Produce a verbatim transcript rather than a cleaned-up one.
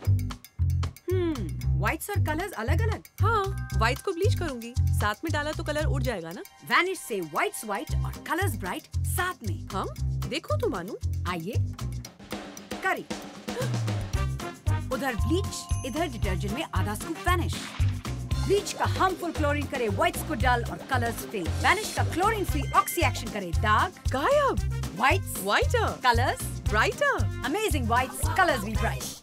हम्म, whites और colours अलग अलग। हाँ, व्हाइट को ब्लीच करूंगी, साथ में डाला तो कलर उड़ जाएगा ना। वैनिश से व्हाइट्स व्हाइट और कलर्स ब्राइट साथ में। हम देखो तो मानू। आइए करी। उधर ब्लीच, इधर डिटर्जेंट में आधा स्कूप वैनिश। ब्लीच का हार्मफुल क्लोरीन करे व्हाइट्स को डल और कलर्स फेड। वैनिश का क्लोरीन फ्री ऑक्सी एक्शन करे दाग गायब। Whites whiter, colours brighter. Amazing whites, colours भी ब्राइट।